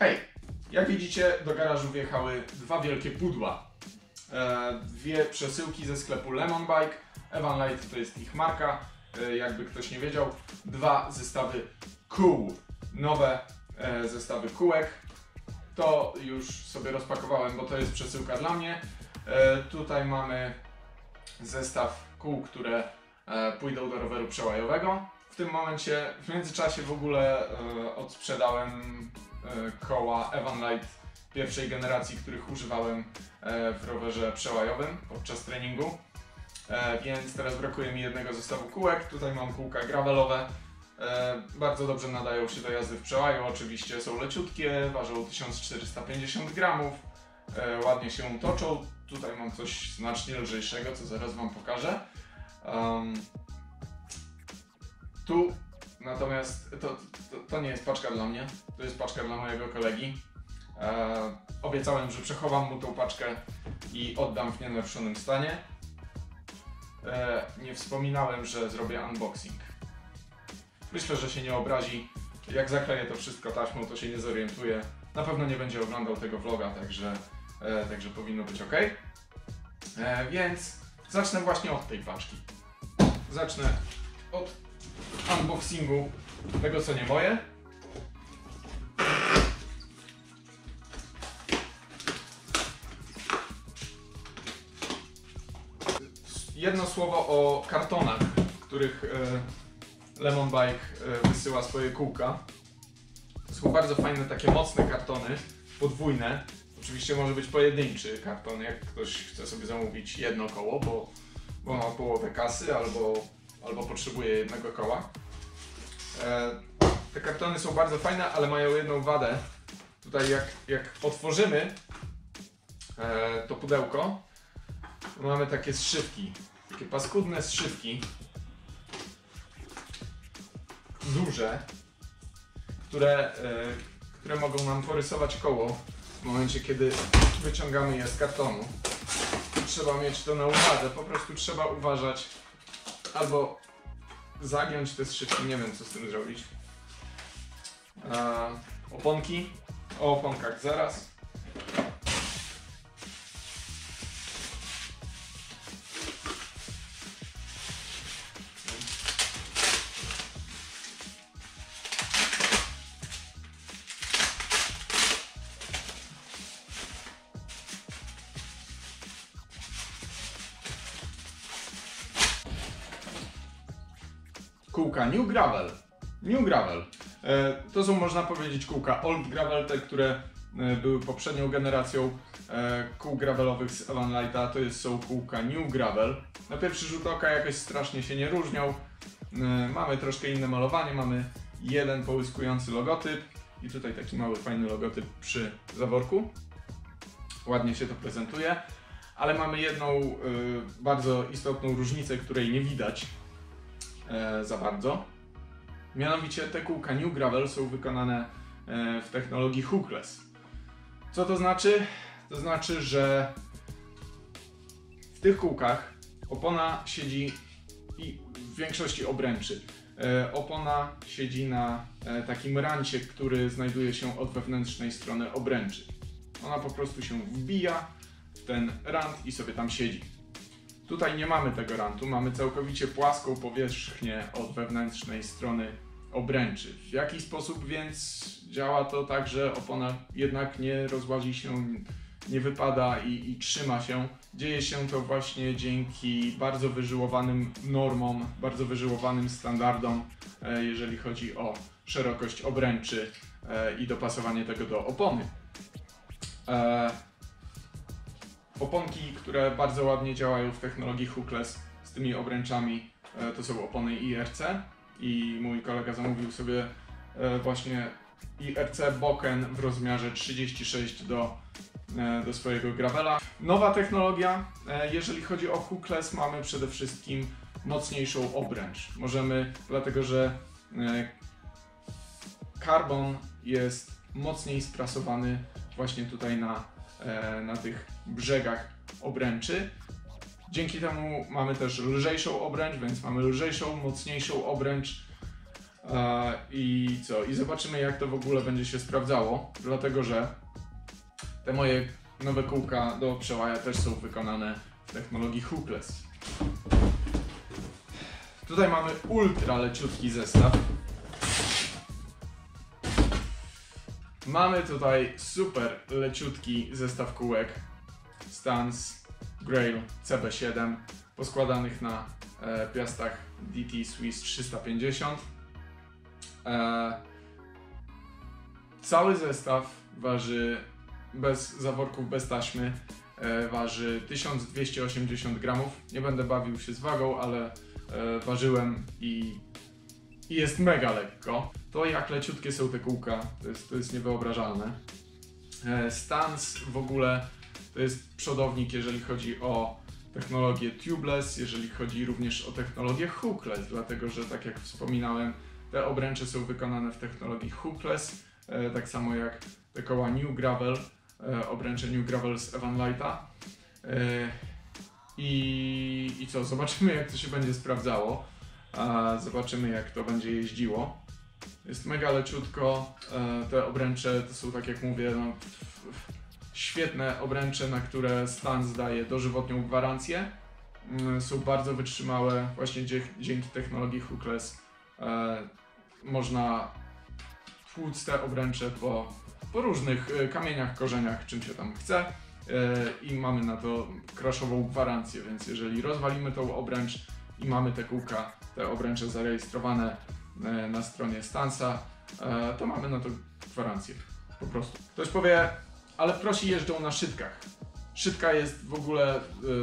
Hej! Jak widzicie, do garażu wjechały dwa wielkie pudła. Dwie przesyłki ze sklepu Lemon Bike. Evanlite to jest ich marka, jakby ktoś nie wiedział. Dwa zestawy kół. Nowe zestawy kółek. To już sobie rozpakowałem, bo to jest przesyłka dla mnie. Tutaj mamy zestaw kół, które pójdą do roweru przełajowego. W tym momencie, w międzyczasie w ogóle odsprzedałem koła Evanlite pierwszej generacji, których używałem w rowerze przełajowym podczas treningu. Więc teraz brakuje mi jednego zestawu kółek. Tutaj mam kółka gravelowe. Bardzo dobrze nadają się do jazdy w przełaju. Oczywiście są leciutkie, ważą 1450 gramów. Ładnie się toczą. Tutaj mam coś znacznie lżejszego, co zaraz Wam pokażę. Tu natomiast to nie jest paczka dla mnie, to jest paczka dla mojego kolegi. Obiecałem, że przechowam mu tą paczkę i oddam w nienaruszonym stanie. Nie wspominałem, że zrobię unboxing. Myślę, że się nie obrazi. Jak zakleję to wszystko taśmą, to się nie zorientuje. Na pewno nie będzie oglądał tego vloga, także powinno być ok. Więc zacznę właśnie od tej paczki. Zacznę od unboxingu tego, co nie moje. Jedno słowo o kartonach, w których Lemon Bike wysyła swoje kółka. To są bardzo fajne, takie mocne kartony, podwójne. Oczywiście może być pojedynczy karton, jak ktoś chce sobie zamówić jedno koło, bo ma połowę kasy albo potrzebuje jednego koła. Te kartony są bardzo fajne, ale mają jedną wadę. Tutaj jak otworzymy to pudełko, to mamy takie zszywki, takie paskudne zszywki, duże, które mogą nam porysować koło w momencie, kiedy wyciągamy je z kartonu. Trzeba mieć to na uwadze, po prostu trzeba uważać, albo zagiąć te zszywki, nie wiem co z tym zrobić. Oponki, o oponkach zaraz. Kółka New Gravel. New Gravel. To są, można powiedzieć, kółka Old Gravel, te, które były poprzednią generacją kół gravelowych z Evanlite'a. To są kółka New Gravel. Na pierwszy rzut oka jakoś strasznie się nie różnią. Mamy troszkę inne malowanie, mamy jeden połyskujący logotyp i tutaj taki mały, fajny logotyp przy zaworku. Ładnie się to prezentuje, ale mamy jedną bardzo istotną różnicę, której nie widać za bardzo. Mianowicie te kółka New Gravel są wykonane w technologii hookless. Co to znaczy? To znaczy, że w tych kółkach opona siedzi i w większości obręczy. Opona siedzi na takim rancie, który znajduje się od wewnętrznej strony obręczy. Ona po prostu się wbija w ten rant i sobie tam siedzi. Tutaj nie mamy tego rantu, mamy całkowicie płaską powierzchnię od wewnętrznej strony obręczy. W jaki sposób więc działa to tak, że opona jednak nie rozłazi się, nie wypada i trzyma się? Dzieje się to właśnie dzięki bardzo wyżyłowanym normom, bardzo wyżyłowanym standardom, jeżeli chodzi o szerokość obręczy i dopasowanie tego do opony. Oponki, które bardzo ładnie działają w technologii hookless z tymi obręczami, to są opony IRC i mój kolega zamówił sobie właśnie IRC Boken w rozmiarze 36 do swojego gravela. Nowa technologia, jeżeli chodzi o hookless, mamy przede wszystkim mocniejszą obręcz. Dlatego że karbon jest mocniej sprasowany właśnie tutaj na tych brzegach obręczy. Dzięki temu mamy też lżejszą obręcz, więc mamy lżejszą, mocniejszą obręcz. I co? I zobaczymy, jak to w ogóle będzie się sprawdzało, dlatego że te moje nowe kółka do przełaja też są wykonane w technologii hookless. Tutaj mamy ultra leciutki zestaw. Mamy tutaj super leciutki zestaw kółek Stance Grail CB7 poskładanych na piastach DT Swiss 350. Cały zestaw waży, bez zaworków, bez taśmy, waży 1280 gramów. Nie będę bawił się z wagą, ale ważyłem i jest mega lekko. To, jak leciutkie są te kółka, to jest niewyobrażalne. Stance w ogóle to jest przodownik, jeżeli chodzi o technologię tubeless, jeżeli chodzi również o technologię hookless, dlatego że, tak jak wspominałem, te obręcze są wykonane w technologii hookless, tak samo jak te koła New Gravel, obręcze New Gravel z Evanlite'a. I co? Zobaczymy, jak to się będzie sprawdzało. Zobaczymy, jak to będzie jeździło. Jest mega leciutko. Te obręcze to są, tak jak mówię, no, świetne obręcze, na które Stance daje dożywotnią gwarancję. Są bardzo wytrzymałe, właśnie dzięki technologii hookless. Można tłuc te obręcze po różnych kamieniach, korzeniach, czym się tam chce. I mamy na to crashową gwarancję, więc jeżeli rozwalimy tą obręcz i mamy te kółka, te obręcze zarejestrowane na stronie Stance'a, to mamy na to gwarancję, po prostu. Ktoś powie, ale prosi jeżdżą na szytkach. Szytka jest w ogóle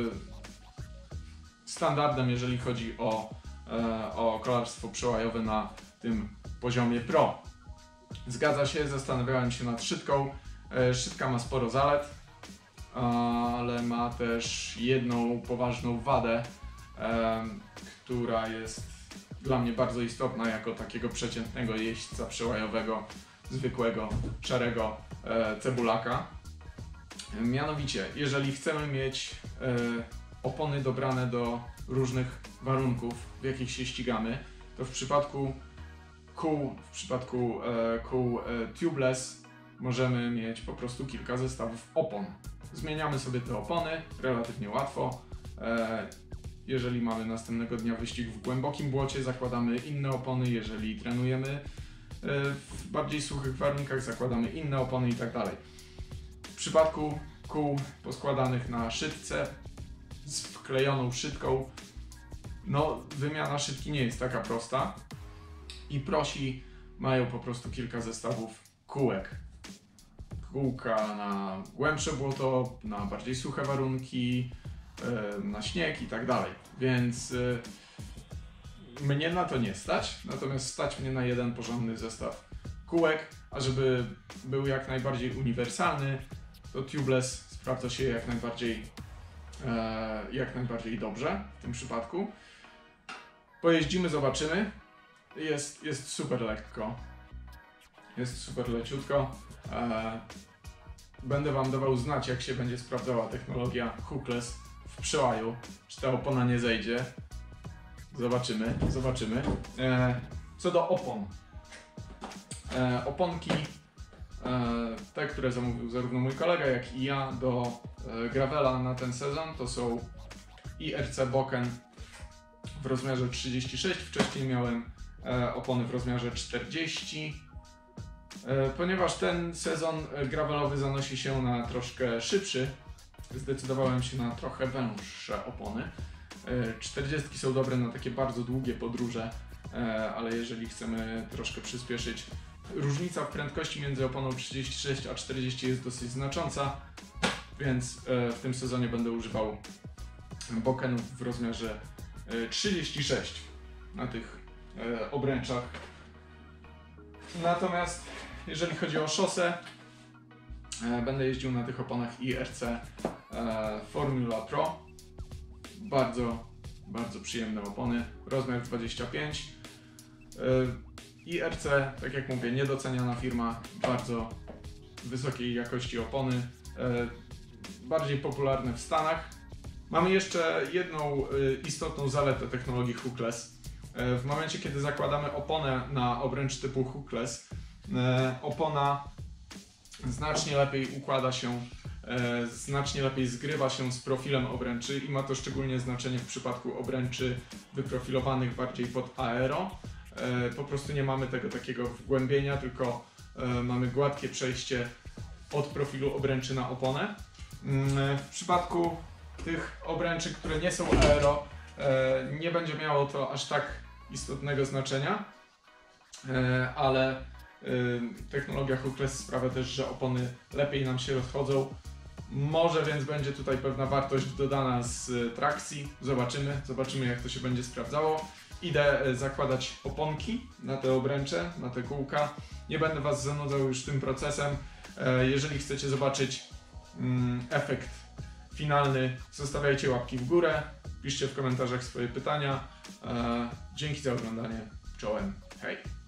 standardem, jeżeli chodzi o kolarstwo przełajowe na tym poziomie pro. Zgadza się, zastanawiałem się nad szytką. Szytka ma sporo zalet, ale ma też jedną poważną wadę, która jest dla mnie bardzo istotna jako takiego przeciętnego jeźdźca przełajowego, zwykłego, szarego cebulaka. Mianowicie, jeżeli chcemy mieć opony dobrane do różnych warunków, w jakich się ścigamy, to w przypadku kół tubeless możemy mieć po prostu kilka zestawów opon. Zmieniamy sobie te opony relatywnie łatwo. Jeżeli mamy następnego dnia wyścig w głębokim błocie, zakładamy inne opony. Jeżeli trenujemy w bardziej suchych warunkach, zakładamy inne opony i tak dalej. W przypadku kół poskładanych na szytce z wklejoną szytką, no wymiana szytki nie jest taka prosta i prosi mają po prostu kilka zestawów kółek. Kółka na głębsze błoto, na bardziej suche warunki, na śnieg i tak dalej. Więc mnie na to nie stać, natomiast stać mnie na jeden porządny zestaw kółek, a żeby był jak najbardziej uniwersalny, to tubeless sprawdza się jak najbardziej dobrze w tym przypadku. Pojeździmy, zobaczymy. Jest super lekko. Jest super leciutko. Będę Wam dawał znać, jak się będzie sprawdzała technologia hookless w przełaju. Czy ta opona nie zejdzie. Zobaczymy. Co do opon. Oponki, te, które zamówił zarówno mój kolega, jak i ja do gravela na ten sezon, to są IRC Boken w rozmiarze 36. Wcześniej miałem opony w rozmiarze 40. Ponieważ ten sezon gravelowy zanosi się na troszkę szybszy, zdecydowałem się na trochę węższe opony. 40 są dobre na takie bardzo długie podróże, ale jeżeli chcemy troszkę przyspieszyć, różnica w prędkości między oponą 36 a 40 jest dosyć znacząca, więc w tym sezonie będę używał bokenów w rozmiarze 36 na tych obręczach. Natomiast jeżeli chodzi o szosę, będę jeździł na tych oponach IRC Formula Pro. Bardzo przyjemne opony, rozmiar 25. IRC, tak jak mówię, niedoceniana firma, bardzo wysokiej jakości opony, bardziej popularne w Stanach. Mamy jeszcze jedną istotną zaletę technologii hookless, W momencie, kiedy zakładamy oponę na obręcz typu hookless, opona znacznie lepiej układa się, znacznie lepiej zgrywa się z profilem obręczy i ma to szczególnie znaczenie w przypadku obręczy wyprofilowanych bardziej pod aero. Po prostu nie mamy tego takiego wgłębienia, tylko mamy gładkie przejście od profilu obręczy na oponę. W przypadku tych obręczy, które nie są aero, nie będzie miało to aż tak istotnego znaczenia, ale technologia hookless sprawia też, że opony lepiej nam się rozchodzą. Może więc będzie tutaj pewna wartość dodana z trakcji. Zobaczymy jak to się będzie sprawdzało. Idę zakładać oponki na te obręcze, na te kółka. Nie będę Was zanudzał już tym procesem. Jeżeli chcecie zobaczyć efekt finalny, zostawiajcie łapki w górę, piszcie w komentarzach swoje pytania. Dzięki za oglądanie. Czołem. Hej!